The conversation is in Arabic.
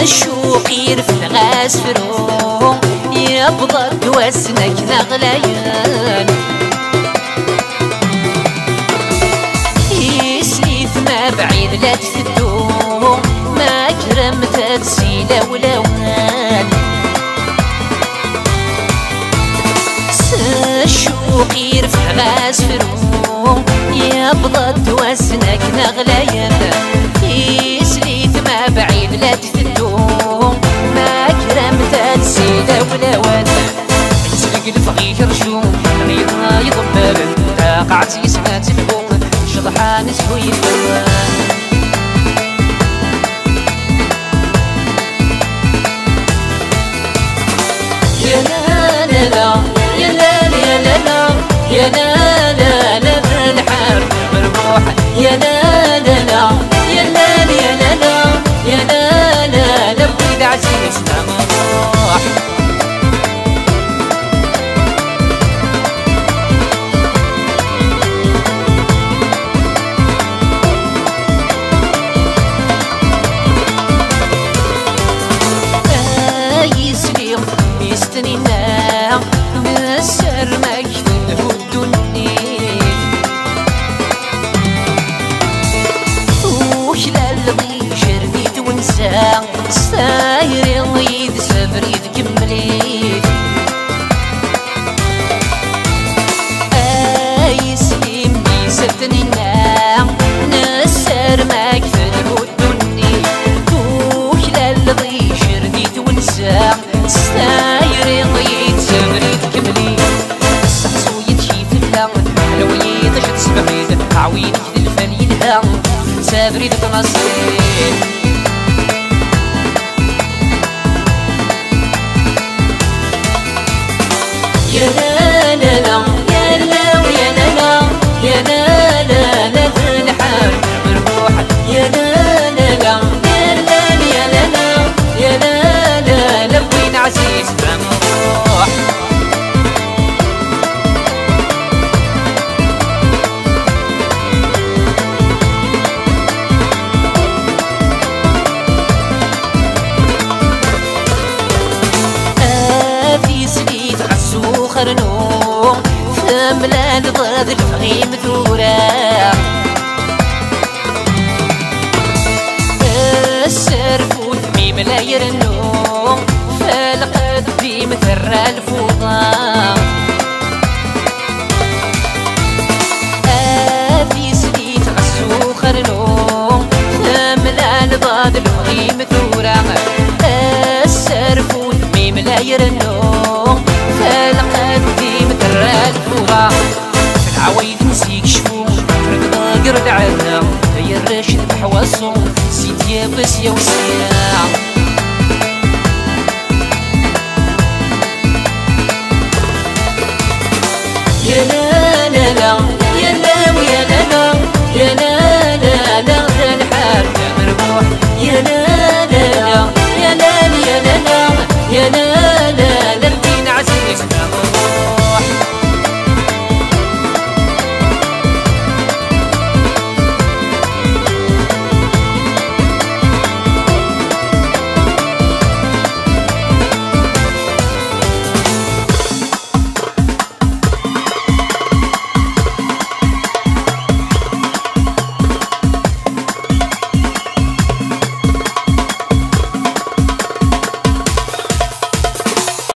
الشوق يرفع غاز فرو يبغى توسنك نغليان يسليف ما بعيد لا تفدو ما كرمت تسيلة ولوان الشوق يرفع غاز فرو يبغى توسنك نغليان يسليف ما بعيد لا تفدو ما كرمت تسيلة ولوان يسرق الفقير رشوم غيرها يضمر قعدت يسمع تفهوم شضحان سوي الوان يا لا لا لا يا لا يا لا لا يا لا لا لا بالحار مربوح يا لا لا لا يا لا يا لا لا يا لا لا لا بغيت عزيز مروح يستنينا نسر مكتب الدنيا وخلال الغيشر نيت ونسى ساير يضيد سبريد كمليت يسلم يستنينا نسر مكتب الدنيا وخلال الغيشر نيت ونسى ساير يضيد سبريد كملي السحسو يتشي في اللغم حلوي طشت سبريد عوين كذا الفن يلهم سبريد تنصيد يا لا لا لا يا لا ويا لا لا يا لا لا لا في الحال مربوح يا لا لا لا يا لا يا لا لا يا لا لا لا وين عزيز مروح في سليت عسو خرنوم ثملا الضاد الفغيم ثورا السرف وثميم لا يرنوم فالقديم ثرى الفوضى في سليت عسو خرنوم ثملا الضاد الفغيم ثورا السرف وثميم لا يرنوم فالقديم ثرى الفوضى في العوايد نسيك شفوم فرق قرد عنا يا الراشد بحواسهم سيدي بس يا وسيا